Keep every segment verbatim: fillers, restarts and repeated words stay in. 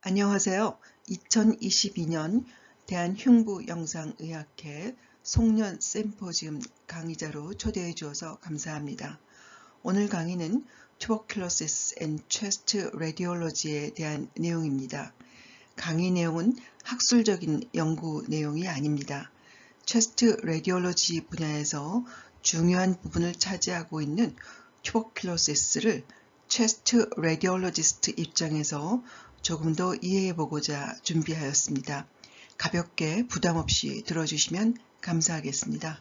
안녕하세요. 이천이십이 년 대한흉부영상의학회 송년 심포지움 강의자로 초대해 주어서 감사합니다. 오늘 강의는 Tuberculosis and Chest Radiology에 대한 내용입니다. 강의 내용은 학술적인 연구 내용이 아닙니다. 체스트 레디올로지 분야에서 중요한 부분을 차지하고 있는 튜버큘로시스를 체스트 레디올로지스트 입장에서 조금 더 이해해보고자 준비하였습니다. 가볍게 부담 없이 들어주시면 감사하겠습니다.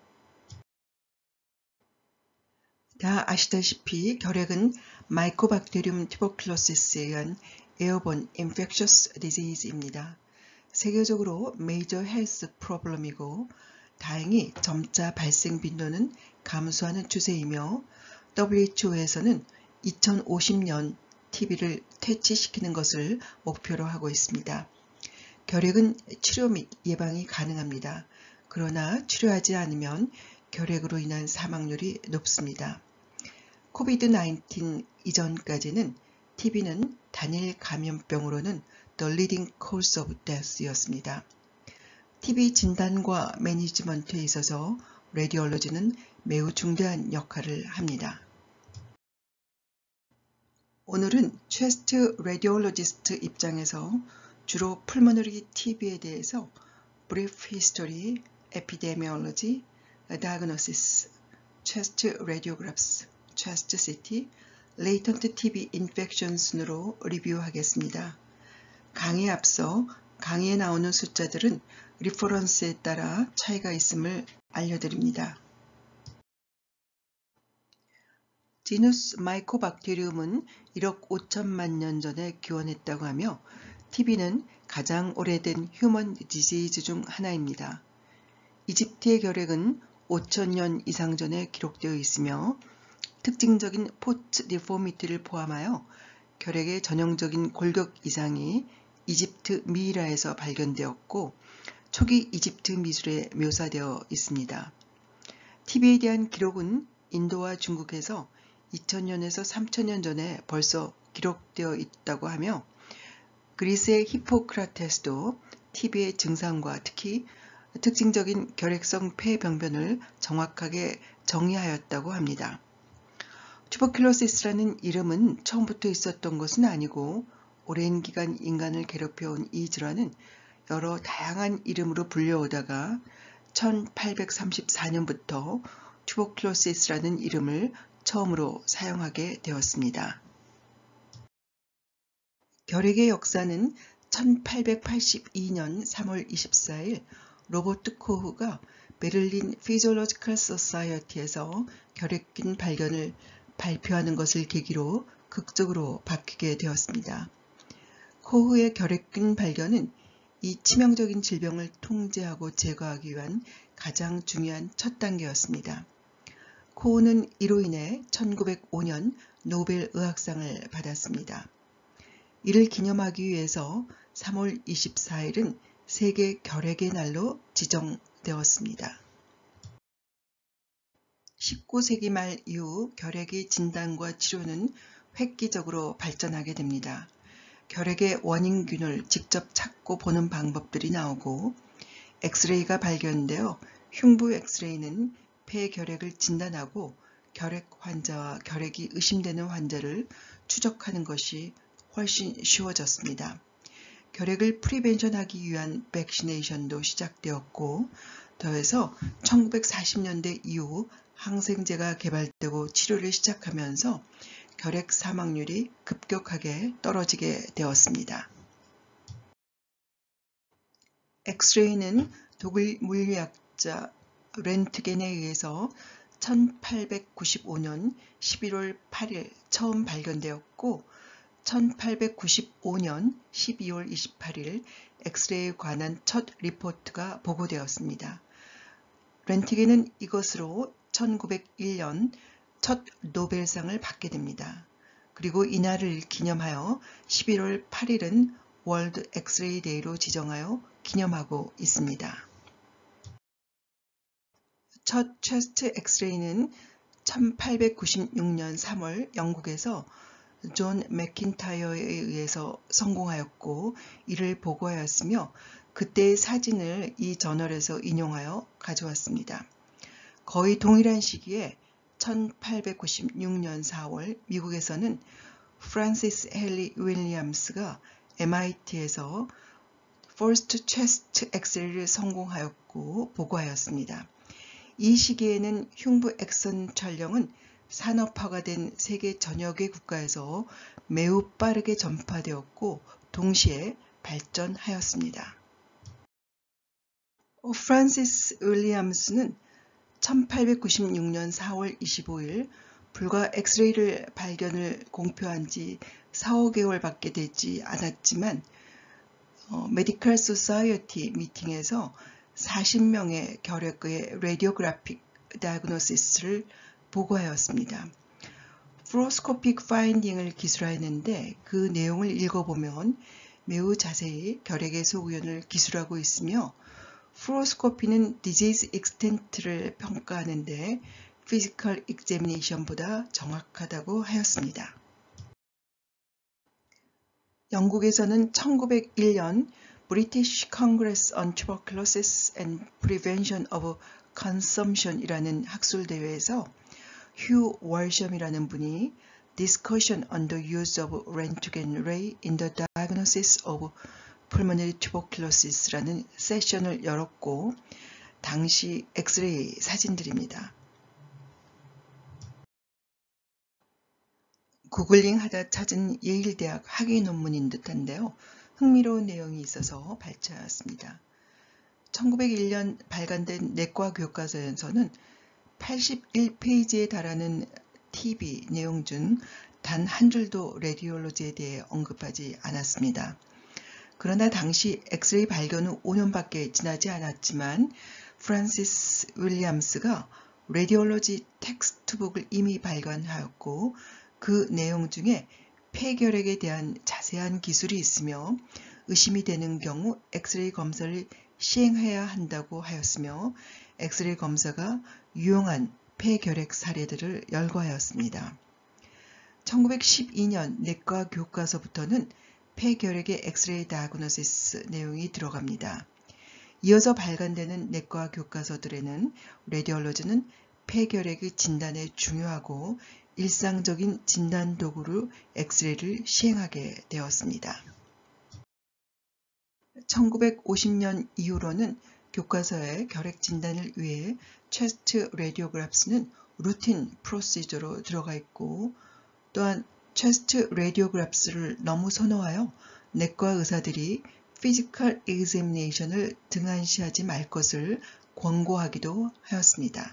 다 아시다시피 결핵은 마이코박테리움 튜버큘로시스에 의한 에어본 인펙셔스 디지즈입니다. 세계적으로 메이저 헬스 프로블럼이고 다행히 점차 발생 빈도는 감소하는 추세이며 더블유에이치오에서는 이천오십 년 티비를 퇴치시키는 것을 목표로 하고 있습니다. 결핵은 치료 및 예방이 가능합니다. 그러나 치료하지 않으면 결핵으로 인한 사망률이 높습니다. 코비드 나인틴 이전까지는 티비는 단일 감염병으로는 The leading cause of death였습니다. 티비 진단과 매니지먼트에 있어서 레디올로지는 매우 중대한 역할을 합니다. 오늘은 체스트 레디올로지스트 입장에서 주로 풀모너리 티비에 대해서 Brief History, Epidemiology, Diagnosis, Chest Radiographs, Chest 씨티, Latent 티비 Infection 순으로 리뷰하겠습니다. 강의에 앞서 강의에 나오는 숫자들은 리퍼런스에 따라 차이가 있음을 알려드립니다. 지누스 마이코박테리움은 일억 오천만 년 전에 기원했다고 하며 티비는 가장 오래된 휴먼 디지즈 중 하나입니다. 이집트의 결핵은 오천 년 이상 전에 기록되어 있으며 특징적인 포트 디포미티를 포함하여 결핵의 전형적인 골격 이상이 이집트 미이라에서 발견되었고 초기 이집트 미술에 묘사되어 있습니다. 티비에 대한 기록은 인도와 중국에서 이천 년에서 삼천 년 전에 벌써 기록되어 있다고 하며 그리스의 히포크라테스도 티비의 증상과 특히 특징적인 결핵성 폐병변을 정확하게 정의하였다고 합니다. 튜버큘로시스라는 이름은 처음부터 있었던 것은 아니고 오랜 기간 인간을 괴롭혀온 이 질환은 여러 다양한 이름으로 불려오다가 천팔백삼십사 년부터 튜버큘로시스라는 이름을 처음으로 사용하게 되었습니다. 결핵의 역사는 천팔백팔십이 년 삼월 이십사일 로버트 코흐가 베를린 피지올로지컬 소사이어티에서 결핵균 발견을 발표하는 것을 계기로 극적으로 바뀌게 되었습니다. 코흐의 결핵균 발견은 이 치명적인 질병을 통제하고 제거하기 위한 가장 중요한 첫 단계였습니다. 코흐는 이로 인해 천구백오 년 노벨 의학상을 받았습니다. 이를 기념하기 위해서 삼월 이십사일은 세계 결핵의 날로 지정되었습니다. 십구 세기 말 이후 결핵의 진단과 치료는 획기적으로 발전하게 됩니다. 결핵의 원인균을 직접 찾고 보는 방법들이 나오고 엑스레이가 발견되어 흉부 엑스레이는 폐결핵을 진단하고 결핵 환자와 결핵이 의심되는 환자를 추적하는 것이 훨씬 쉬워졌습니다. 결핵을 프리벤션하기 위한 백시네이션도 시작되었고 더해서 천구백사십 년대 이후 항생제가 개발되고 치료를 시작하면서 결핵 사망률이 급격하게 떨어지게 되었습니다. 엑스레이는 독일 물리학자 렌트겐에 의해서 천팔백구십오 년 십일월 팔일 처음 발견되었고 천팔백구십오 년 십이월 이십팔일 엑스레이에 관한 첫 리포트가 보고되었습니다. 렌트겐은 이것으로 천구백일 년 첫 노벨상을 받게 됩니다. 그리고 이날을 기념하여 십일월 팔일은 월드 엑스레이 데이로 지정하여 기념하고 있습니다. 첫 체스트 엑스레이는 천팔백구십육 년 삼월 영국에서 존 맥킨타이어에 의해서 성공하였고 이를 보고하였으며 그때의 사진을 이 저널에서 인용하여 가져왔습니다. 거의 동일한 시기에 천팔백구십육 년 사월 미국에서는 프란시스 헨리 윌리엄스가 엠아이티에서 First Chest X-ray를 성공하였고 보고하였습니다. 이 시기에는 흉부 엑선 촬영은 산업화가 된 세계 전역의 국가에서 매우 빠르게 전파되었고 동시에 발전하였습니다. 프란시스 윌리엄스는 천팔백구십육 년 사월 이십오일 불과 엑스레이를 발견을 공표한 지 사오 개월밖에 되지 않았지만 어, 메디컬 소사이어티 미팅에서 사십 명의 결핵의 레디오그래픽 다이그노시스를 보고하였습니다. 플루로스코픽 파인딩을 기술하였는데 그 내용을 읽어보면 매우 자세히 결핵의 소구연을 기술하고 있으며 플루로스코피는 디지즈 익스텐트를 평가하는데 피지컬 익제미네이션보다 정확하다고 하였습니다. 영국에서는 천구백일 년 British Congress on Tuberculosis and Prevention of Consumption이라는 학술대회에서 휴 월섬이라는 분이 Discussion on the Use of Röntgen Ray in the Diagnosis of Pulmonary Tuberculosis라는 세션을 열었고 당시 엑스레이 사진들입니다. 구글링 하다 찾은 예일대학 학위 논문인 듯한데요. 흥미로운 내용이 있어서 발췌하였습니다. 천구백일 년 발간된 내과 교과서에서는 팔십일 페이지에 달하는 티비 내용 중 단 한 줄도 레디올로지에 대해 언급하지 않았습니다. 그러나 당시 엑스레이 발견 후 오 년밖에 지나지 않았지만 프란시스 윌리엄스가 레디올로지 텍스트북을 이미 발간하였고 그 내용 중에 폐결핵에 대한 자세한 기술이 있으며 의심이 되는 경우 엑스레이 검사를 시행해야 한다고 하였으며 엑스레이 검사가 유용한 폐결핵 사례들을 열거하였습니다. 천구백십이 년 내과 교과서부터는 폐결핵의 엑스레이 다이그노시스 내용이 들어갑니다. 이어서 발간되는 내과 교과서들에는 레디올로지는 폐결핵의 진단에 중요하고 일상적인 진단 도구로 엑스레이를 시행하게 되었습니다. 천구백오십 년 이후로는 교과서에 결핵 진단을 위해 체스트 레디오그래프스는 루틴 프로시저로 들어가 있고 또한 체스트 레디오그래프스를 너무 선호하여 내과 의사들이 피지컬 examination을 등한시하지 말 것을 권고하기도 하였습니다.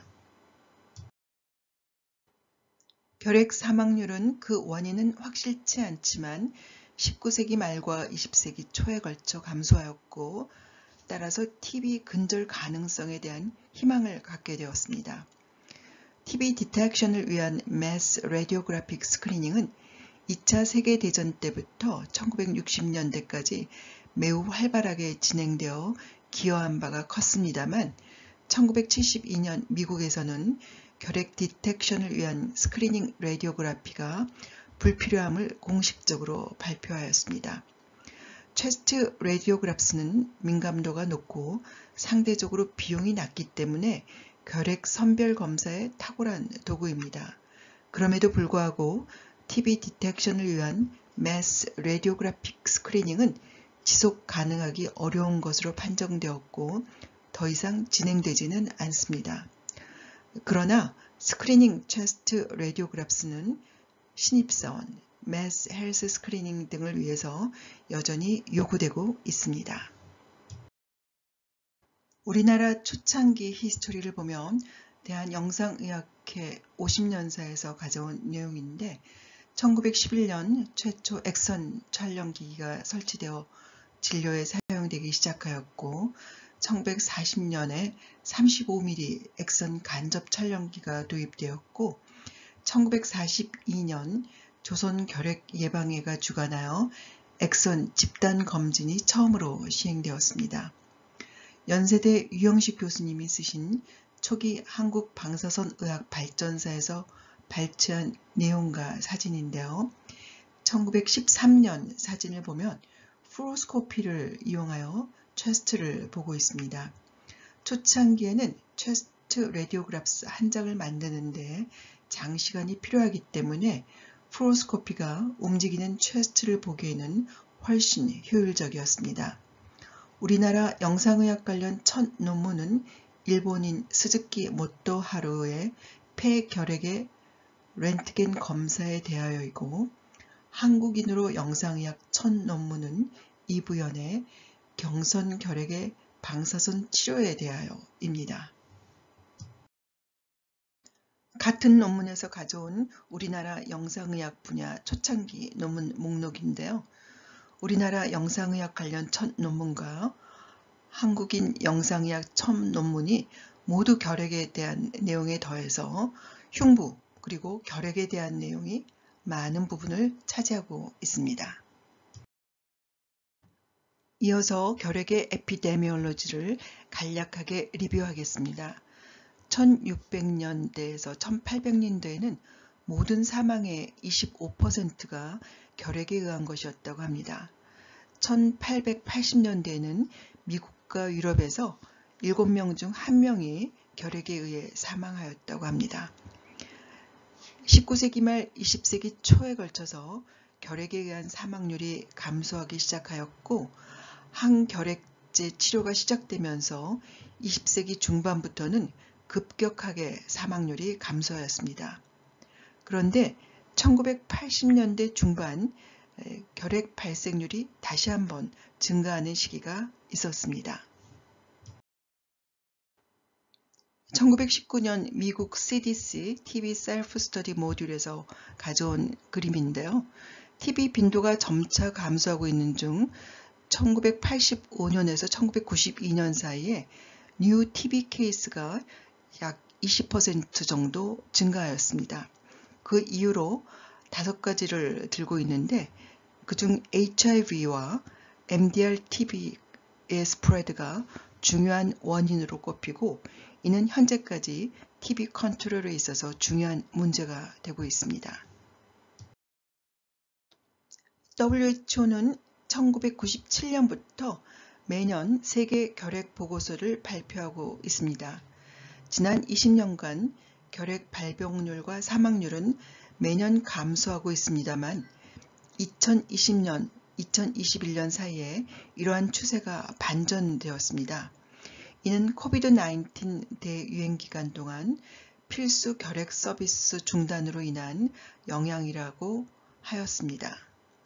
결핵 사망률은 그 원인은 확실치 않지만 십구 세기 말과 이십 세기 초에 걸쳐 감소하였고 따라서 티비 근절 가능성에 대한 희망을 갖게 되었습니다. 티비 디텍션을 위한 매스 레디오그래픽 스크리닝은 이 차 세계대전 때부터 천구백육십 년대까지 매우 활발하게 진행되어 기여한 바가 컸습니다만 천구백칠십이 년 미국에서는 결핵 디텍션을 위한 스크리닝 레디오그래피가 불필요함을 공식적으로 발표하였습니다. 체스트 레디오그래프스는 민감도가 높고 상대적으로 비용이 낮기 때문에 결핵 선별 검사에 탁월한 도구입니다. 그럼에도 불구하고 티비 디텍션을 위한 매스 레디오그래픽 스크리닝은 지속 가능하기 어려운 것으로 판정되었고 더 이상 진행되지는 않습니다. 그러나 스크리닝 체스트 레디오그래프스는 신입사원, 매스 헬스 스크리닝 등을 위해서 여전히 요구되고 있습니다. 우리나라 초창기 히스토리를 보면 대한영상의학회 오십 년사에서 가져온 내용인데 천구백십일 년 최초 엑선 촬영기기가 설치되어 진료에 사용되기 시작하였고 천구백사십 년에 삼십오 밀리미터 엑선 간접 촬영기가 도입되었고 천구백사십이 년 조선결핵예방회가 주관하여 엑선 집단 검진이 처음으로 시행되었습니다. 연세대 유영식 교수님이 쓰신 초기 한국 방사선 의학 발전사에서 발췌한 내용과 사진인데요. 천구백십삼 년 사진을 보면 플루로스코피를 이용하여 체스트를 보고 있습니다. 초창기에는 체스트 레디오그래프스 한 장을 만드는데 장시간이 필요하기 때문에 플루로스코피가 움직이는 체스트를 보기에는 훨씬 효율적이었습니다. 우리나라 영상의학 관련 첫 논문은 일본인 스즈키 모토 하루의 폐결핵의 렌트겐 검사에 대하여이고, 한국인으로 영상의학 첫 논문은 이부연의 경선결핵의 방사선 치료에 대하여입니다. 같은 논문에서 가져온 우리나라 영상의학 분야 초창기 논문 목록인데요. 우리나라 영상의학 관련 첫 논문과 한국인 영상의학 첫 논문이 모두 결핵에 대한 내용에 더해서 흉부 그리고 결핵에 대한 내용이 많은 부분을 차지하고 있습니다. 이어서 결핵의 에피데미올로지를 간략하게 리뷰하겠습니다. 천육백 년대에서 천팔백 년대에는 모든 사망의 이십오 퍼센트가 결핵에 의한 것이었다고 합니다. 천팔백팔십 년대에는 미국과 유럽에서 일곱 명 중 한 명이 결핵에 의해 사망하였다고 합니다. 십구 세기 말 이십 세기 초에 걸쳐서 결핵에 의한 사망률이 감소하기 시작하였고, 항결핵제 치료가 시작되면서 이십 세기 중반부터는 급격하게 사망률이 감소하였습니다. 그런데 천구백팔십 년대 중반 결핵 발생률이 다시 한번 증가하는 시기가 있었습니다. 천구백십구 년 미국 씨디씨 티비 셀프 스터디 모듈에서 가져온 그림인데요. 티비 빈도가 점차 감소하고 있는 중 천구백팔십오 년에서 천구백구십이 년 사이에 뉴 티비 케이스가 약 이십 퍼센트 정도 증가하였습니다. 그 이유로 다섯 가지를 들고 있는데, 그중 에이치아이브이와 엠디알-티비의 스프레드가 중요한 원인으로 꼽히고, 이는 현재까지 티비 컨트롤에 있어서 중요한 문제가 되고 있습니다. 더블유에이치오는 천구백구십칠 년부터 매년 세계 결핵 보고서를 발표하고 있습니다. 지난 이십 년간 결핵 발병률과 사망률은 매년 감소하고 있습니다만 이천이십 년, 이천이십일 년 사이에 이러한 추세가 반전되었습니다. 이는 코비드 나인틴 대유행 기간 동안 필수 결핵 서비스 중단으로 인한 영향이라고 하였습니다.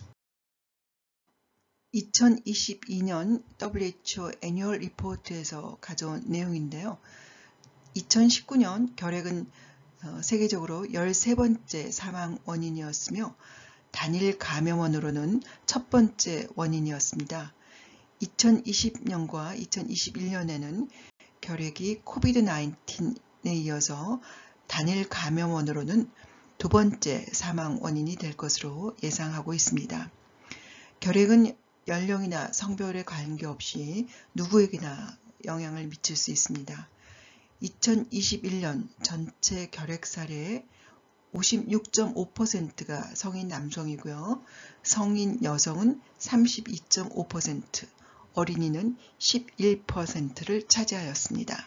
이천이십이 년 더블유에이치오 애뉴얼 리포트에서 가져온 내용인데요. 이천십구 년 결핵은 세계적으로 열세 번째 사망 원인이었으며 단일 감염원으로는 첫 번째 원인이었습니다. 이천이십 년과 이천이십일 년에는 결핵이 코비드 나인틴에 이어서 단일 감염원으로는 두 번째 사망 원인이 될 것으로 예상하고 있습니다. 결핵은 연령이나 성별에 관계없이 누구에게나 영향을 미칠 수 있습니다. 이천이십일 년 전체 결핵 사례의 오십육 점 오 퍼센트가 성인 남성이고요. 성인 여성은 삼십이 점 오 퍼센트, 어린이는 십일 퍼센트를 차지하였습니다.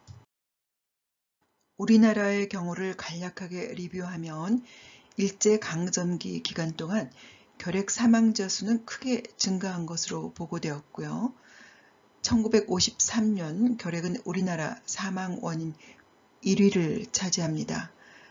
우리나라의 경우를 간략하게 리뷰하면 일제강점기 기간 동안 결핵 사망자 수는 크게 증가한 것으로 보고되었고요. 천구백오십삼 년 결핵은 우리나라 사망 원인 일 위를 차지합니다.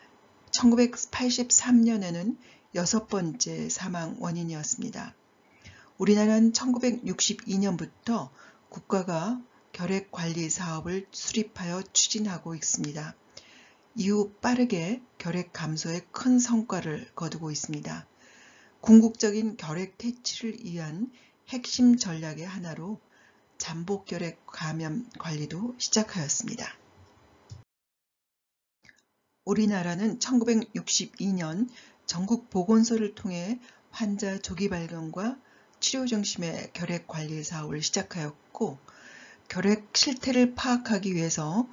천구백팔십삼 년에는 여섯 번째 사망 원인이었습니다. 우리나라는 천구백육십이 년부터 국가가 결핵 관리 사업을 수립하여 추진하고 있습니다. 이후 빠르게 결핵 감소에 큰 성과를 거두고 있습니다. 궁극적인 결핵 퇴치를 위한 핵심 전략의 하나로 잠복결핵 감염 관리도 시작하였습니다. 우리나라는 천구백육십이 년 전국 보건소를 통해 환자 조기 발견과 치료 중심의 결핵 관리 사업을 시작하였고, 결핵 실태를 파악하기 위해서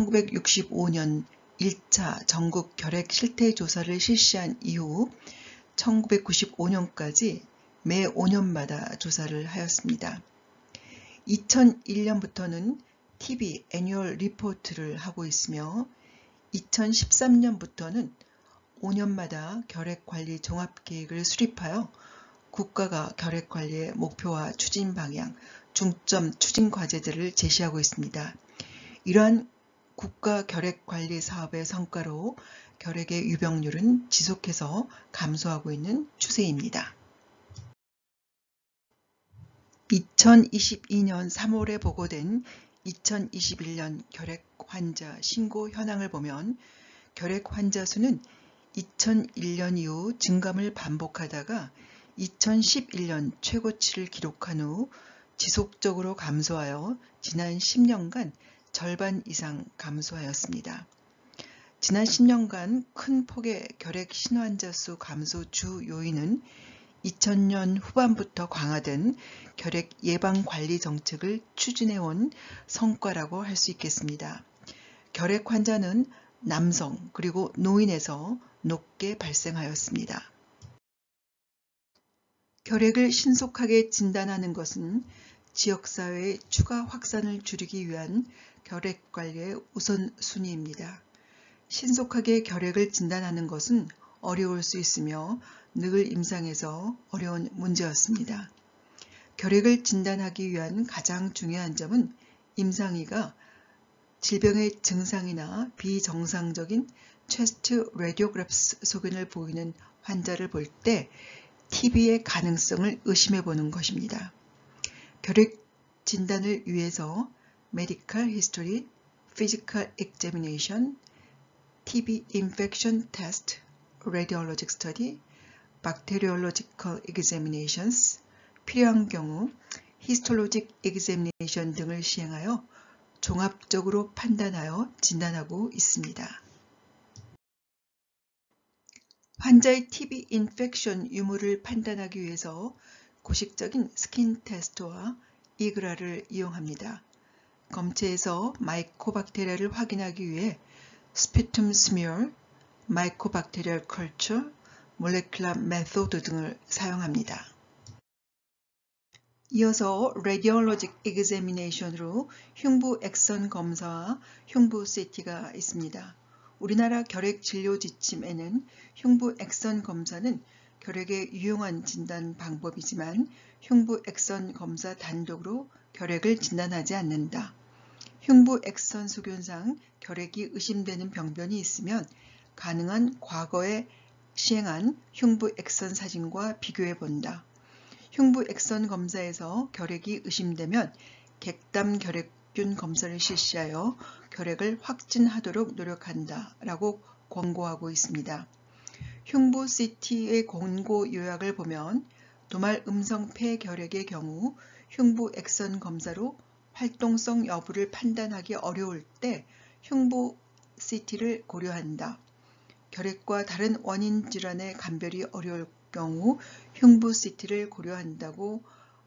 천구백육십오 년 일 차 전국 결핵 실태 조사를 실시한 이후 천구백구십오 년까지 매 오 년마다 조사를 하였습니다. 이천일 년부터는 티비 애뉴얼 리포트를 하고 있으며 이천십삼 년부터는 오 년마다 결핵관리 종합계획을 수립하여 국가가 결핵관리의 목표와 추진 방향, 중점 추진 과제들을 제시하고 있습니다. 이러한 국가 결핵관리 사업의 성과로 결핵의 유병률은 지속해서 감소하고 있는 추세입니다. 이천이십이 년 삼월에 보고된 이천이십일 년 결핵 환자 신고 현황을 보면 결핵 환자 수는 이천일 년 이후 증감을 반복하다가 이천십일 년 최고치를 기록한 후 지속적으로 감소하여 지난 십 년간 절반 이상 감소하였습니다. 지난 십 년간 큰 폭의 결핵 신환자 수 감소 주 요인은 이천 년 후반부터 강화된 결핵 예방 관리 정책을 추진해온 성과라고 할 수 있겠습니다. 결핵 환자는 남성 그리고 노인에서 높게 발생하였습니다. 결핵을 신속하게 진단하는 것은 지역사회의 추가 확산을 줄이기 위한 결핵 관리의 우선순위입니다. 신속하게 결핵을 진단하는 것은 어려울 수 있으며 늘 임상에서 어려운 문제였습니다. 결핵을 진단하기 위한 가장 중요한 점은 임상의가 질병의 증상이나 비정상적인 체스트 레디오그래프 소견을 보이는 환자를 볼 때 티비의 가능성을 의심해 보는 것입니다. 결핵 진단을 위해서 Medical History, Physical Examination, 티비 Infection Test, Radiologic Study, Bacteriological Examinations, 필요한 경우 Histologic Examination 등을 시행하여 종합적으로 판단하여 진단하고 있습니다. 환자의 티비 인펙션 유무를 판단하기 위해서 고식적인 스킨 테스트와 이그라를 이용합니다. 검체에서 마이코박테리아를 확인하기 위해 스피툼 스미어, 마이코박테리얼 컬처, 몰레큘러 메소드 등을 사용합니다. 이어서 레디올로직 에그제미네이션으로 흉부 액선 검사와 흉부 씨티가 있습니다. 우리나라 결핵 진료 지침에는 흉부 액선 검사는 결핵의 유용한 진단 방법이지만 흉부 액선 검사 단독으로 결핵을 진단하지 않는다. 흉부 액선 소견상 결핵이 의심되는 병변이 있으면 가능한 과거에 시행한 흉부 액선 사진과 비교해 본다. 흉부 액선 검사에서 결핵이 의심되면 객담 결핵균 검사를 실시하여 결핵을 확진하도록 노력한다 라고 권고하고 있습니다. 흉부 씨티의 권고 요약을 보면 도말 음성 폐결핵의 경우 흉부 액선 검사로 활동성 여부를 판단하기 어려울 때 흉부 씨티를 고려한다. 결핵과 다른 원인 질환의 감별이 어려울 경우 흉부 씨티를 고려한다고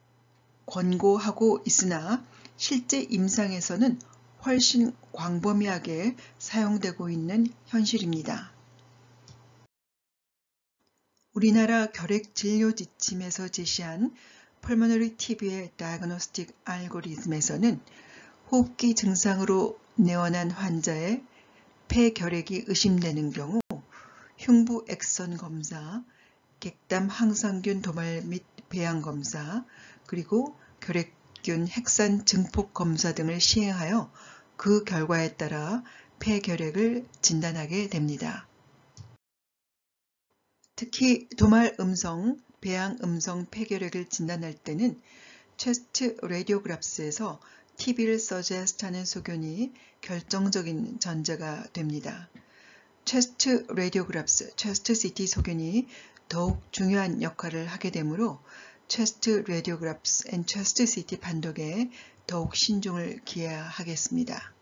권고하고 있으나 실제 임상에서는 훨씬 광범위하게 사용되고 있는 현실입니다. 우리나라 결핵 진료 지침에서 제시한 펄모너리 티비의 다이그노스틱 알고리즘에서는 호흡기 증상으로 내원한 환자의 폐결핵이 의심되는 경우 흉부 액선 검사, 객담 항상균 도말 및 배양 검사, 그리고 결핵균 핵산 증폭 검사 등을 시행하여 그 결과에 따라 폐결핵을 진단하게 됩니다. 특히 도말 음성, 배양 음성 폐결핵을 진단할 때는 체스트 레디오그래프스에서 티비를 서제스트하는 소견이 결정적인 전제가 됩니다. 체스트 레디오그래프스, 체스트 씨티 소견이 더욱 중요한 역할을 하게 되므로 체스트 레디오그래프스 앤 체스트 씨티 판독에 더욱 신중을 기해야 하겠습니다.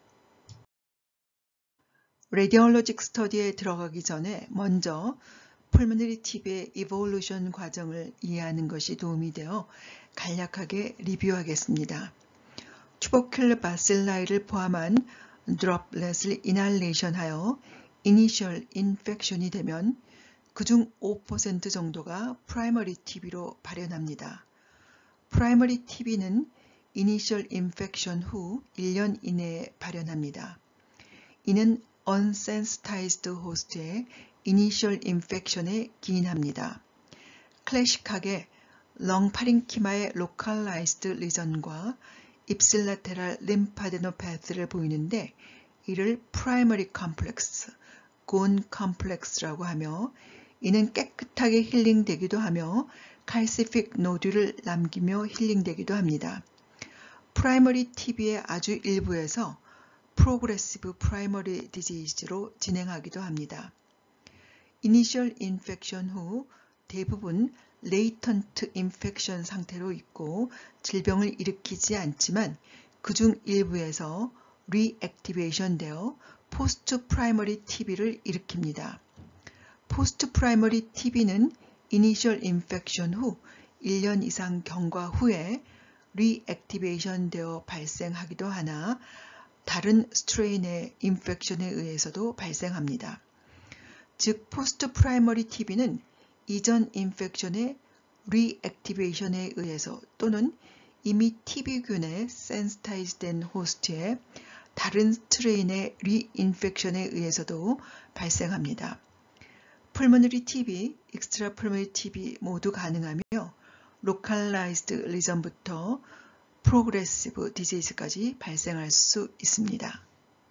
레디올로직 스터디에 들어가기 전에 먼저 펄모너리 티비의 이볼루션 과정을 이해하는 것이 도움이 되어 간략하게 리뷰하겠습니다. 튜버큘러 바실라이를 포함한 드롭렛을 이날레이션하여 이니셜 인펙션이 되면 그중 오 퍼센트 정도가 프라이머리 티비로 발현합니다. 프라이머리 티비는 이니셜 인펙션 후 일 년 이내에 발현합니다. 이는 unsensitized host의 이니셜 인펙션에 기인합니다. 클래식하게 렁 파링키마의 localized lesion과 ipsilateral lymphadenopathy를 보이는데 이를 primary complex, gone complex라고 하며 이는 깨끗하게 힐링되기도 하며 calcific nodule을 남기며 힐링되기도 합니다. 프라이머리 티비의 아주 일부에서 progressive primary disease로 진행하기도 합니다. 이니셜 인펙션 후 대부분 latent infection 상태로 있고 질병을 일으키지 않지만 그중 일부에서 reactivation 되어 post primary 티비를 일으킵니다. post primary 티비는 initial infection 후 일 년 이상 경과 후에 reactivation 되어 발생하기도 하나 다른 스트레인의 인펙션에 의해서도 발생합니다. 즉 포스트 프라이머리 티비는 이전 인펙션의 리액티베이션에 의해서 또는 이미 티비균에 센시타이즈된 호스트의 다른 스트레인의 리인펙션에 의해서도 발생합니다. 풀모너리 티비, 익스트라 풀모너리 티비 모두 가능하며 로컬라이즈드 리전부터 프로그레시브 디지즈까지 발생할 수 있습니다.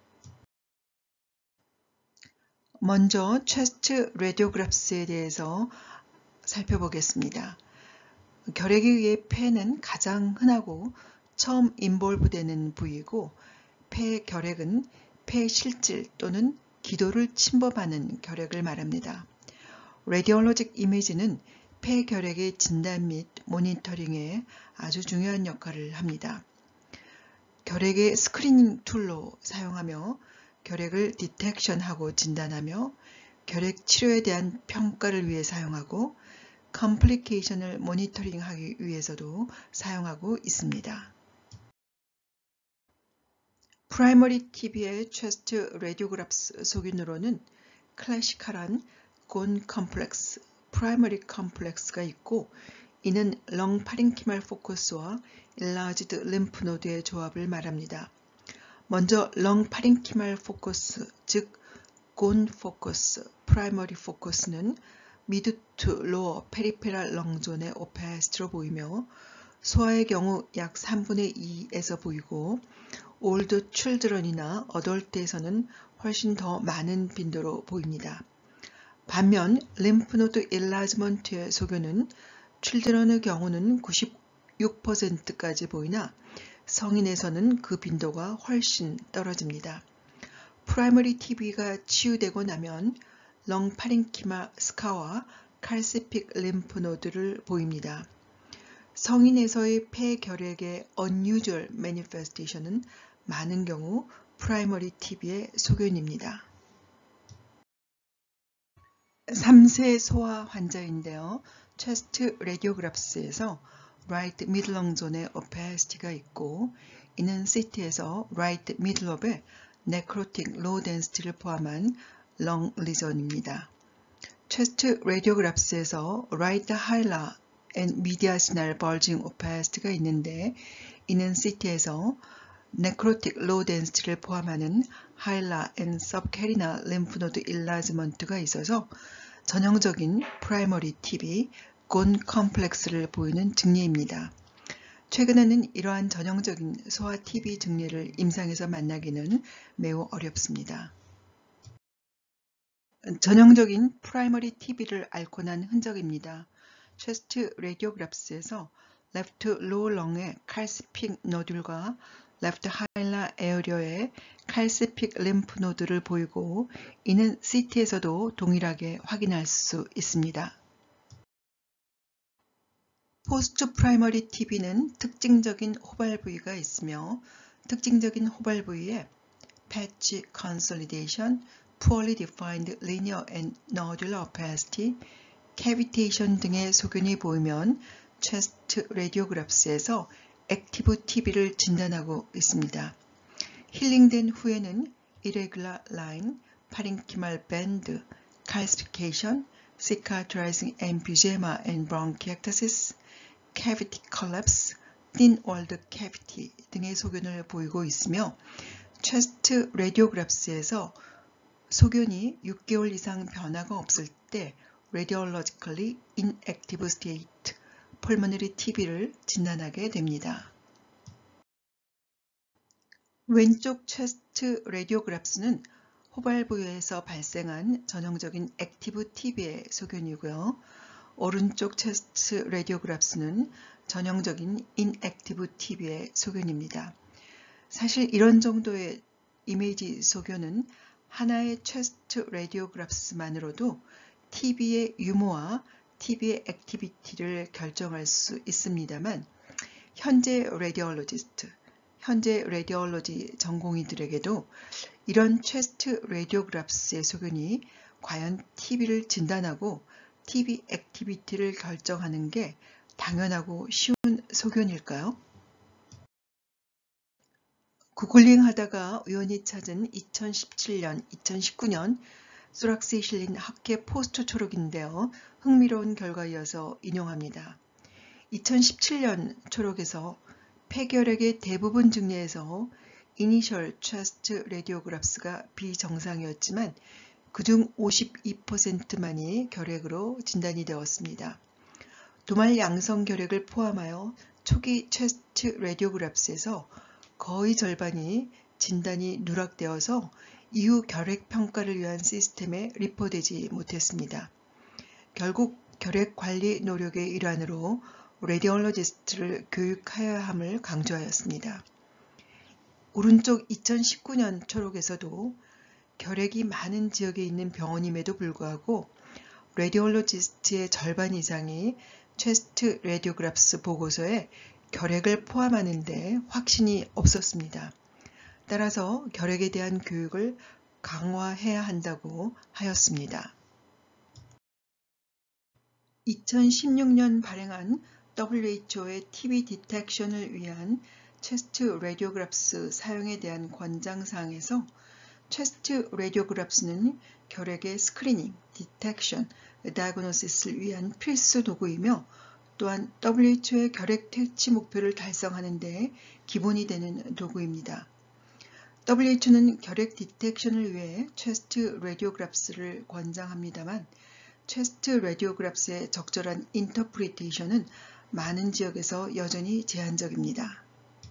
먼저 체스트 레디오그래프스에 대해서 살펴보겠습니다. 결핵에 의해 폐는 가장 흔하고 처음 인볼브되는 부위이고 폐결핵은 폐실질 또는 기도를 침범하는 결핵을 말합니다. 레디올로직 이미지는 폐결핵의 진단 및 모니터링에 아주 중요한 역할을 합니다. 결핵의 스크리닝 툴로 사용하며 결핵을 디텍션하고 진단하며 결핵 치료에 대한 평가를 위해 사용하고 컴플리케이션을 모니터링하기 위해서도 사용하고 있습니다. 프라이머리 티비의 체스트 레디오그래프스 소견으로는 클래시컬한 곤 컴플렉스, 프라이머리 컴플렉스가 있고 이는 렁 파링키말 포커스와 일라지드 림프노드의 조합을 말합니다. 먼저 렁 파링키말 포커스, 즉 곤 포커스, 프라이머리 포커스는 미드 투 로어 페리페랄 렁존의 오페스트로 보이며 소아의 경우 약 삼분의 이에서 보이고 올드 칠드런이나 어덜트에서는 훨씬 더 많은 빈도로 보입니다. 반면 림프노드 일라지먼트의 소견은 칠드런의 경우는 구십육 퍼센트까지 보이나 성인에서는 그 빈도가 훨씬 떨어집니다. 프라이머리 티비가 치유되고 나면 렁 파링키마 스카와 칼시픽 림프노드를 보입니다. 성인에서의 폐결핵의 unusual manifestation은 많은 경우 프라이머리 티비의 소견입니다. 삼 세 소아 환자인데요. 체스트 레디오그래프스에서 right middle 렁존에 opacity가 있고 이는 씨티에서 right middle lobe에 necrotic low density를 포함한 렁 리전입니다. 체스트 레디오그래프스에서 right hilar and mediastinal bulging opacity가 있는데 이는 씨티에서 necrotic low density를 포함하는 hilar and subcarinal lymph node enlargement가 있어서 전형적인 프라이머리 티비, 곤 컴플렉스를 보이는 증례입니다. 최근에는 이러한 전형적인 소아 티비 증례를 임상에서 만나기는 매우 어렵습니다. 전형적인 프라이머리 티비를 앓고 난 흔적입니다. 체스트 레디오그래프스에서 레프트 로우 렁의 칼시픽 노듈과 레프트 하일라 에어리어의 칼시픽 림프 노드를 보이고 이는 씨티에서도 동일하게 확인할 수 있습니다. 포스트 프라이머리 티비는 특징적인 호발 부위가 있으며 특징적인 호발 부위에 patch consolidation, poorly defined linear and nodular opacity, cavitation 등의 소견이 보이면 체스트 레디오그래프스에서 액티브 티비를 진단하고 있습니다. 힐링된 후에는 irregular line, parenchymal band, calcification, cicatrizing emphysema and bronchiectasis, cavity collapse, thin-walled cavity 등의 소견을 보이고 있으며 체스트 레디오그래프스에서 소견이 육 개월 이상 변화가 없을 때 radiologically inactive state pulmonary 티비를 진단하게 됩니다. 왼쪽 체스트 레디오그래프스는 호발부에서 발생한 전형적인 액티브 티비의 소견이고요. 오른쪽 체스트 레디오그래프스는 전형적인 inactive 티비의 소견입니다. 사실 이런 정도의 이미지 소견은 하나의 체스트 레디오그래프스만으로도 티비의 유무와 티비의 액티비티를 결정할 수 있습니다만 현재 레디올로지스트, 현재 레디올로지 전공의들에게도 이런 체스트 레디오그래프스의 소견이 과연 티비를 진단하고 티비 액티비티를 결정하는 게 당연하고 쉬운 소견일까요? 구글링 하다가 우연히 찾은 이천십칠 년, 이천십구 년 소락스에 실린 학회 포스터 초록인데요. 흥미로운 결과이어서 인용합니다. 이천십칠 년 초록에서 폐결핵의 대부분 증례에서 이니셜 체스트 레디오그래프스가 비정상이었지만 그중 오십이 퍼센트만이 결핵으로 진단이 되었습니다. 도말 양성 결핵을 포함하여 초기 체스트 레디오그래프스에서 거의 절반이 진단이 누락되어서 이후 결핵 평가를 위한 시스템에 리포되지 못했습니다. 결국 결핵 관리 노력의 일환으로 레디올로지스트를 교육해야 함을 강조하였습니다. 오른쪽 이천십구 년 초록에서도 결핵이 많은 지역에 있는 병원임에도 불구하고 레디올로지스트의 절반 이상이 체스트 레디오그래프스 보고서에 결핵을 포함하는 데 확신이 없었습니다. 따라서 결핵에 대한 교육을 강화해야 한다고 하였습니다. 이천십육 년 발행한 더블유에이치오의 티비 디텍션을 위한 체스트 레디오그래프스 사용에 대한 권장사항에서 체스트 레디오그래프스는 결핵의 스크리닝, 디텍션, 다이그노시스를 위한 필수 도구이며 또한 더블유에이치오의 결핵 퇴치 목표를 달성하는 데 기본이 되는 도구입니다. 더블유에이치오는 결핵 디텍션을 위해 체스트 레디오그래프스를 권장합니다만 체스트 레디오그래프스의 적절한 인터프리테이션은 많은 지역에서 여전히 제한적입니다.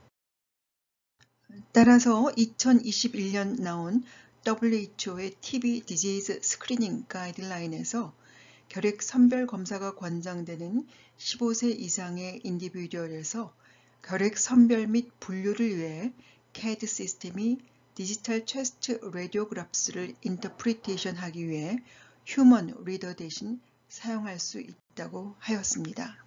따라서 이천이십일 년 나온 더블유에이치오의 티비 디지즈 스크리닝 가이드라인에서 결핵 선별 검사가 권장되는 십오 세 이상의 인디비듀얼에서 결핵 선별 및 분류를 위해 캐드 시스템이 디지털 체스트 레디오그래프스를 인터프리테이션 하기 위해 휴먼 리더 대신 사용할 수 있다고 하였습니다.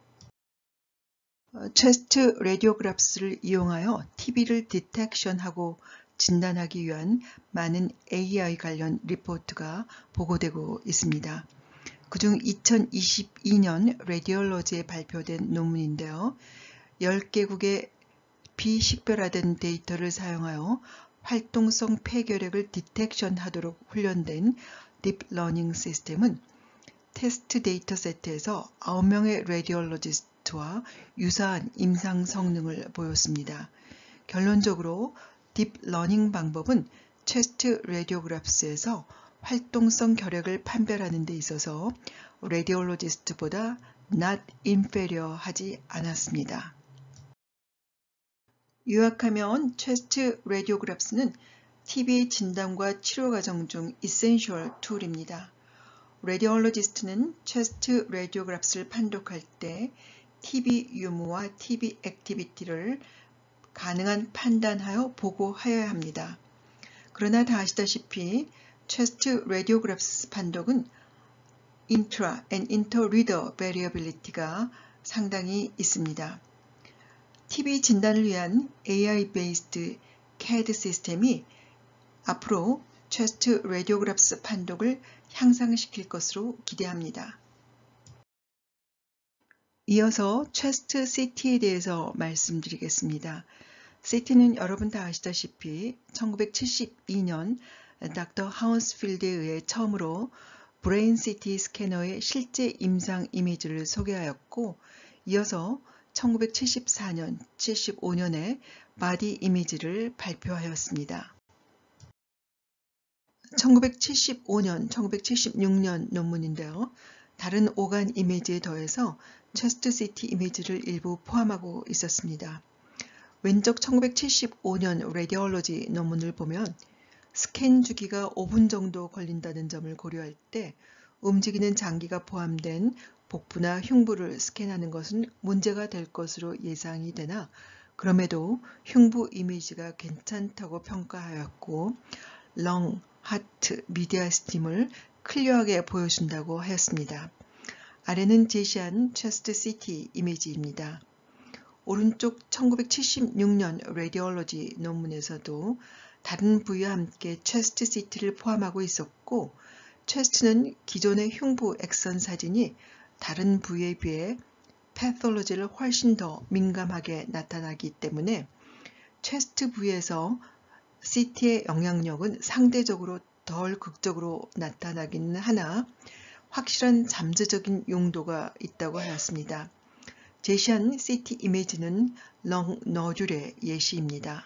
체스트 레디오그래프스를 이용하여 티비를 디텍션하고 진단하기 위한 많은 에이아이 관련 리포트가 보고되고 있습니다. 그중 이천이십이 년 레디올로지에 발표된 논문인데요. 십 개국의 비식별화된 데이터를 사용하여 활동성 폐결핵을 디텍션하도록 훈련된 딥러닝 시스템은 테스트 데이터 세트에서 아홉 명의 레디올로지스트와 유사한 임상 성능을 보였습니다. 결론적으로 딥러닝 방법은 체스트 레디오그래프스에서 활동성 결핵을 판별하는 데 있어서 레디올로지스트보다 not inferior 하지 않았습니다. 요약하면 체스트 레디오그래프스는 티비 진단과 치료 과정 중 이센셜 툴입니다. 레디올로지스트는 체스트 레디오그래프스를 판독할 때 티비 유무와 티비 액티비티를 가능한 판단하여 보고하여야 합니다. 그러나 다 아시다시피 체스트 레디오그래프스 판독은 인트라 and 인터-리더 베리어빌리티가 상당히 있습니다. 티비 진단을 위한 에이아이 베이스드 캐드 시스템이 앞으로 체스트 레디오그래프스 판독을 향상시킬 것으로 기대합니다. 이어서 체스트 씨티에 대해서 말씀드리겠습니다. 씨티는 여러분 다 아시다시피 천구백칠십이 년 닥터 하운스필드에 의해 처음으로 브레인 씨티 스캐너의 실제 임상 이미지를 소개하였고, 이어서 천구백칠십사 년, 칠십오 년에 바디 이미지를 발표하였습니다. 천구백칠십오 년, 천구백칠십육 년 논문인데요. 다른 오간 이미지에 더해서 체스트 씨티 이미지를 일부 포함하고 있었습니다. 왼쪽 천구백칠십오 년 레디올로지 논문을 보면 스캔 주기가 오 분 정도 걸린다는 점을 고려할 때 움직이는 장기가 포함된 복부나 흉부를 스캔하는 것은 문제가 될 것으로 예상이 되나 그럼에도 흉부 이미지가 괜찮다고 평가하였고 렁, 하트, 미디아스팀을 클리어하게 보여준다고 하였습니다. 아래는 제시한 체스트 씨티 이미지입니다. 오른쪽 천구백칠십육 년 레디올로지 논문에서도 다른 부위와 함께 체스트 씨티를 포함하고 있었고 체스트는 기존의 흉부 엑선 사진이 다른 부위에 비해 패톨로지를 훨씬 더 민감하게 나타나기 때문에 체스트 부위에서 씨티의 영향력은 상대적으로 덜 극적으로 나타나기는 하나 확실한 잠재적인 용도가 있다고 하였습니다. 제시한 씨티 이미지는 렁 너듈의 예시입니다.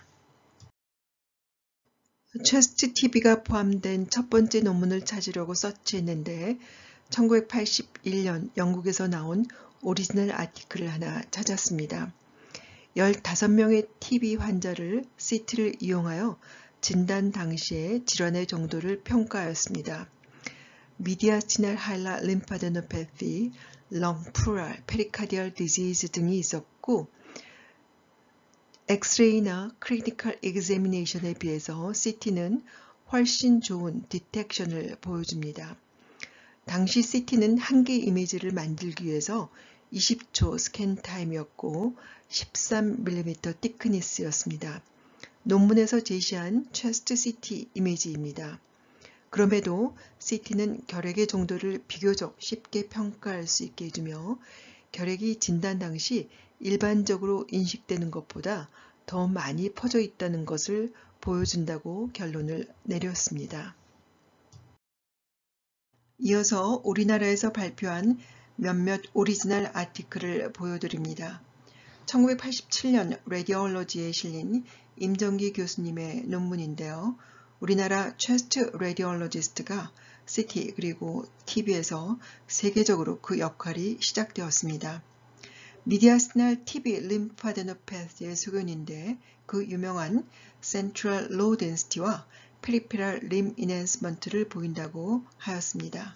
체스트 티비가 포함된 첫 번째 논문을 찾으려고 서치했는데 천구백팔십일 년 영국에서 나온 오리지널 아티클을 하나 찾았습니다. 십오 명의 티비 환자를 씨티를 이용하여 진단 당시의 질환의 정도를 평가하였습니다. 미디아스티널 하일라 림파데노패티, 렁 플루랄, 페리카디얼 디지즈 등이 있었고 엑스레이나 크리티컬 examination에 비해서 씨티는 훨씬 좋은 디텍션을 보여줍니다. 당시 씨티는 한 개 이미지를 만들기 위해서 이십 초 스캔 타임이었고 십삼 밀리미터 티크니스였습니다. 논문에서 제시한 체스트 씨티 이미지입니다. 그럼에도 씨티는 결핵의 정도를 비교적 쉽게 평가할 수 있게 해주며 결핵이 진단 당시 일반적으로 인식되는 것보다 더 많이 퍼져 있다는 것을 보여준다고 결론을 내렸습니다. 이어서 우리나라에서 발표한 몇몇 오리지널 아티클을 보여드립니다. 천구백팔십칠 년 레디올로지에 실린 임정기 교수님의 논문인데요. 우리나라 체스트 레디올로지스트가 씨티 그리고 티비에서 세계적으로 그 역할이 시작되었습니다. 미디아스티널 티비 림파데노패티의 소견인데 그 유명한 센트럴 로우 덴시티와 페리페럴 림 이넨스먼트를 보인다고 하였습니다.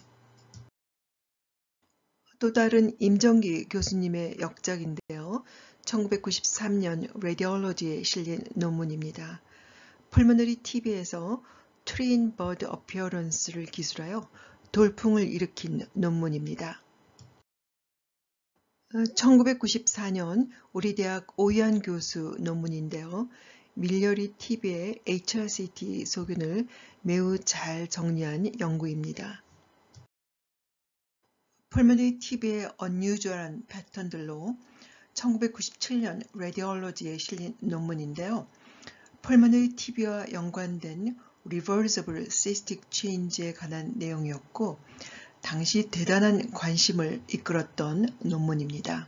또 다른 임정기 교수님의 역작인데요. 천구백구십삼 년 레디올로지에 실린 논문입니다. 펄머너리 티비에서 트린 버드 어피어런스를 기술하여 돌풍을 일으킨 논문입니다. 천구백구십사 년 우리 대학 오희연 교수 논문인데요. 밀려리 티비의 에이치알씨티 소견을 매우 잘 정리한 연구입니다. 펄머너리 티비의 unusual한 패턴들로 천구백구십칠 년 레디올로지에 실린 논문인데요. 펄머너리 티비와 연관된 reversible cystic change에 관한 내용이었고 당시 대단한 관심을 이끌었던 논문입니다.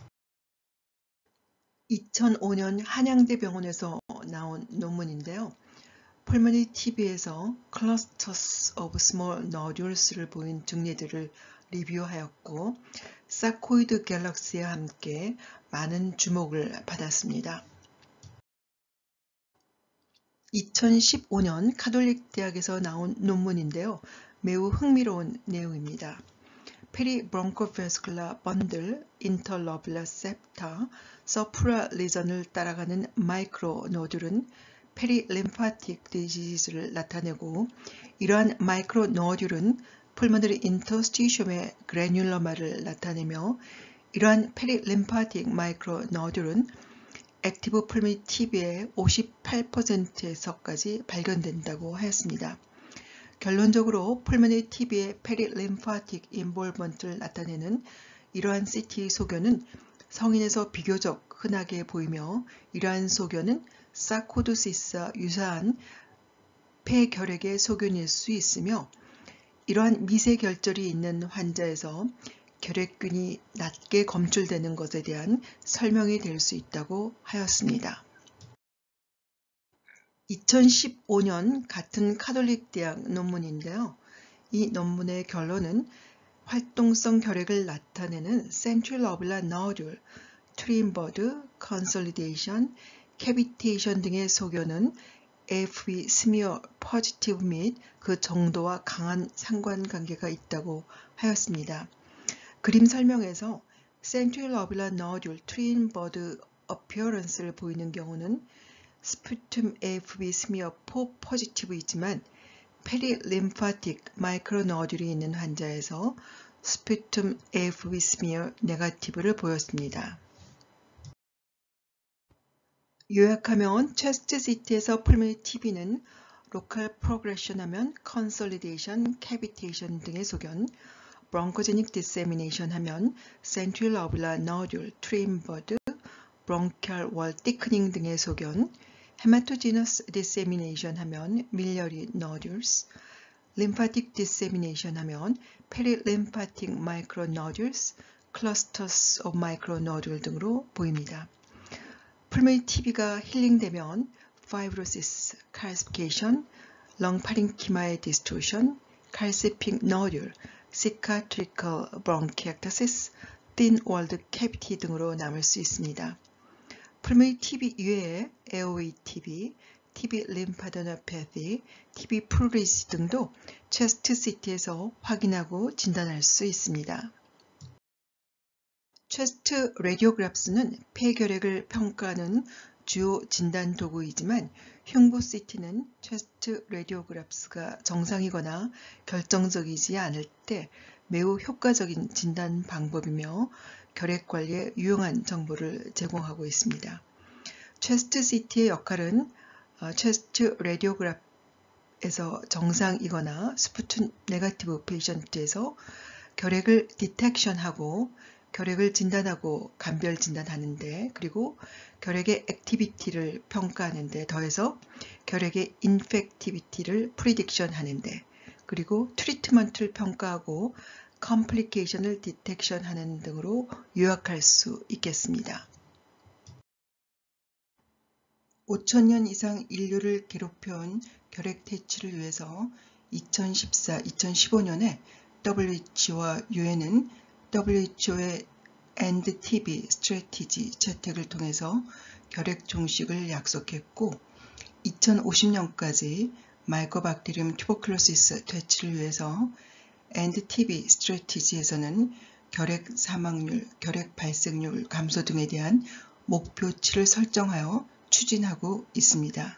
이천오 년 한양대병원에서 나온 논문인데요. 펄머너리 티비에서 clusters of small nodules를 보인 증례들을 리뷰하였고 사코이드 갤럭시와 함께 많은 주목을 받았습니다. 이천십오 년 카톨릭 대학에서 나온 논문인데요. 매우 흥미로운 내용입니다. 페리 브론코베스쿨라 번들, 인터러블라 셉타, 서프라 리전을 따라가는 마이크로 노듈은 페리 림파틱 디지즈를 나타내고 이러한 마이크로 노듈은 풀머너리 인터스티시움의 그래뉼러마를 나타내며 이러한 페리 림파틱 마이크로 노듈은 액티브 펄머너리 티비의 오십팔 퍼센트에서까지 발견된다고 하였습니다. 결론적으로 펄머너리 티비의 페리 림파틱 인볼먼트를 나타내는 이러한 씨티 소견은 성인에서 비교적 흔하게 보이며 이러한 소견은 사코도시스와 유사한 폐결핵의 소견일 수 있으며 이러한 미세결절이 있는 환자에서 결핵균이 낮게 검출되는 것에 대한 설명이 될 수 있다고 하였습니다. 이천십오 년 같은 카톨릭 대학 논문인데요. 이 논문의 결론은 활동성 결핵을 나타내는 Central Lobular Nodule, Trembled, Consolidation, Cavitation 등의 소견은 에이에프비 스미어 포지티브 및 그 정도와 강한 상관관계가 있다고 하였습니다. 그림 설명에서 Central Lobular Nodule, Trembled Appearance를 보이는 경우는 스푸툼 에이에프비 스미어 사 포지티브이지만 페리림파틱 마이크로노듈이 있는 환자에서 스푸툼 에이에프비 스미어 네거티브를 보였습니다. 요약하면 체스트 씨티에서 풀모너리 티비는 로컬 프로그레션 하면 컨솔리데이션, 캐비테이션 등의 소견, 브론코제닉 디세미네이션 하면 센트럴 러블라 너듈, 트림버드, 브론키얼 월 티크닝 등의 소견, 헤마토지너스 디세미네이션 하면 밀리어리 너듈스, 림파틱 디세미네이션 하면 페리림파틱 마이크로 너듈스, 클러스터스 오브 마이크로 너듈 등으로 보입니다. 풀모너리 티비가 힐링되면 파이브로시스, 칼시피케이션, 렁 파렌키마의 디스토션, 칼시픽 너듈, 시카트리컬 브론키եկ타시스, 틴 월드 캐비티 등으로 남을 수 있습니다. 풀모너리 티비 이외에 에어웨이 티비, 티비 림파도너패티, 티비 플루리시 등도 체스트 씨티에서 확인하고 진단할 수 있습니다. 체스트 레디오그래프스는 폐결핵을 평가하는 주요 진단 도구이지만 흉부 씨티는 체스트 레디오그래프스가 정상이거나 결정적이지 않을 때 매우 효과적인 진단 방법이며 결핵 관리에 유용한 정보를 제공하고 있습니다. 체스트 씨티의 역할은 체스트 레디오그래프에서 정상이거나 스푸툰 네거티브 페이션트에서 결핵을 디텍션하고 결핵을 진단하고 감별 진단하는데, 그리고 결핵의 액티비티를 평가하는데, 더해서 결핵의 인펙티비티를 프리딕션 하는데, 그리고 트리트먼트를 평가하고 컴플리케이션을 디텍션 하는 등으로 요약할 수 있겠습니다. 오천 년 이상 인류를 괴롭혀온 결핵 퇴치를 위해서 이천십사 이천십오 년에 더블유에이치오와 유엔은 더블유에이치오의 End 티비 Strategy 채택을 통해서 결핵 종식을 약속했고, 이천오십 년까지 마이코박테리움 튜버클로시스 퇴치를 위해서 End 티비 Strategy에서는 결핵 사망률, 결핵 발생률 감소 등에 대한 목표치를 설정하여 추진하고 있습니다.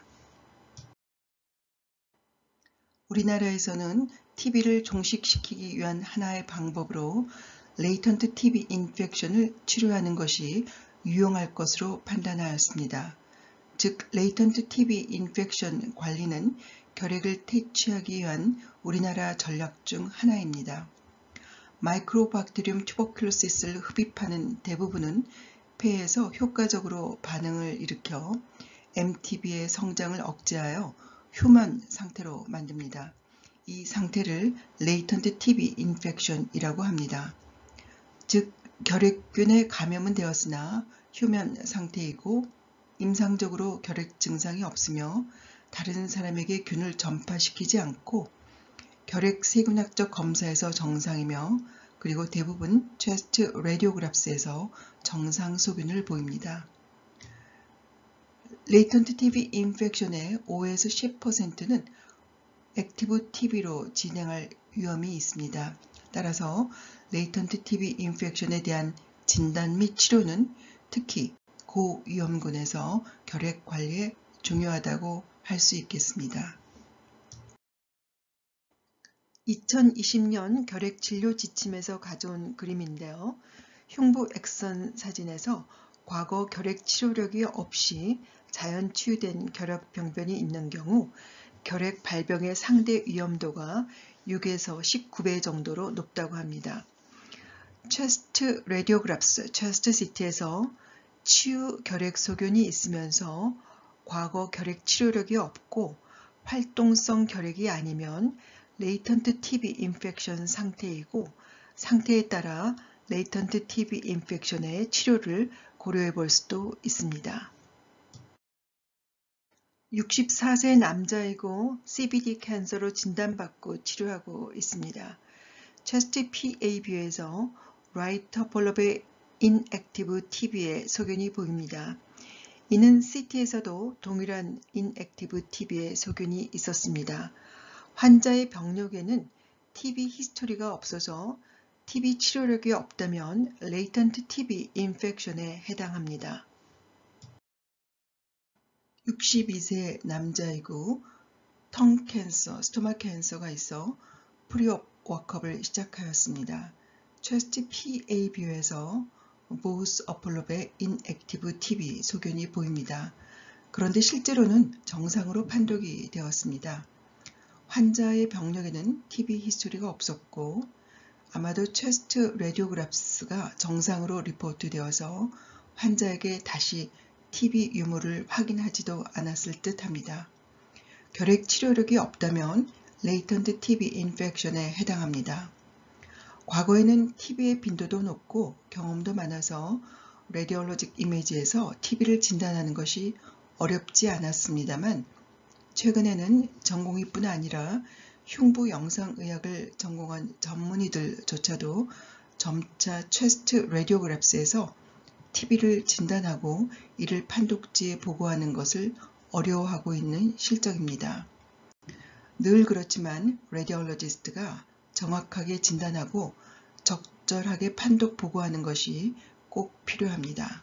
우리나라에서는 티비를 종식시키기 위한 하나의 방법으로 레이턴트 티비 인펙션을 치료하는 것이 유용할 것으로 판단하였습니다. 즉, 레이턴트 티비 인펙션 관리는 결핵을 퇴치하기 위한 우리나라 전략 중 하나입니다. 마이크로박테리움 튜버클로시스를 흡입하는 대부분은 폐에서 효과적으로 반응을 일으켜 엠티비의 성장을 억제하여 휴먼 상태로 만듭니다. 이 상태를 레이턴트 티비 인펙션이라고 합니다. 즉, 결핵균에 감염은 되었으나 휴면 상태이고 임상적으로 결핵 증상이 없으며 다른 사람에게 균을 전파시키지 않고 결핵 세균학적 검사에서 정상이며, 그리고 대부분 체스트 레디오그래프스에서 정상 소균을 보입니다. 레이턴트 티비 인펙션의 오에서 십 퍼센트는 액티브 티비로 진행할 위험이 있습니다. 따라서 레이턴트 티비 인펙션에 대한 진단 및 치료는 특히 고위험군에서 결핵 관리에 중요하다고 할 수 있겠습니다. 이천이십 년 결핵 진료 지침에서 가져온 그림인데요. 흉부 엑선 사진에서 과거 결핵 치료력이 없이 자연 치유된 결핵 병변이 있는 경우 결핵 발병의 상대 위험도가 육에서 십구 배 정도로 높다고 합니다. 체스트 레디오그래프스, 체스트 씨티에서 치유 결핵 소견이 있으면서 과거 결핵 치료력이 없고 활동성 결핵이 아니면 레이턴트 티비 인펙션 상태이고 상태에 따라 레이턴트 티비 인펙션의 치료를 고려해 볼 수도 있습니다. 육십사 세 남자이고 씨비디 캔서로 진단받고 치료하고 있습니다. 체스트 피에이뷰에서 라이터 폴럽의 인액티브 티비의 소견이 보입니다. 이는 씨티에서도 동일한 인액티브 티비의 소견이 있었습니다. 환자의 병력에는 티비 히스토리가 없어서 티비 치료력이 없다면 레이턴트 티비 인펙션에 해당합니다. 육십이 세 남자이고 텅 캔서, 스토마 캔서가 있어 프리업 워크업을 시작하였습니다. 체스트 피에이뷰에서 보스 어플럽의 인액티브 티비 소견이 보입니다. 그런데 실제로는 정상으로 판독이 되었습니다. 환자의 병력에는 티비 히스토리가 없었고 아마도 체스트 레디오그래프스가 정상으로 리포트 되어서 환자에게 다시 티비 유무를 확인하지도 않았을 듯 합니다. 결핵 치료력이 없다면 레이턴트 티비 인펙션에 해당합니다. 과거에는 티비의 빈도도 높고 경험도 많아서 레디올로직 이미지에서 티비를 진단하는 것이 어렵지 않았습니다만 최근에는 전공의뿐 아니라 흉부 영상의학을 전공한 전문의들조차도 점차 체스트 레디오그래프스에서 티비를 진단하고 이를 판독지에 보고하는 것을 어려워하고 있는 실정입니다. 늘 그렇지만 레디올로지스트가 정확하게 진단하고 적절하게 판독 보고하는 것이 꼭 필요합니다.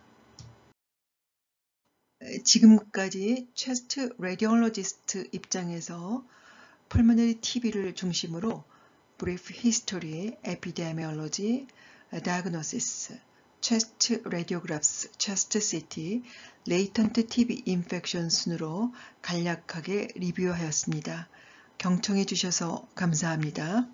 지금까지 체스트 레디올로지스트 입장에서 펄모너리 티비를 중심으로 브리프 히스토리, 에피데미올로지, 다이그노시스, 체스트 레디오그래프스, 체스트 씨티, 레이턴트 티비 인펙션 순으로 간략하게 리뷰하였습니다. 경청해 주셔서 감사합니다.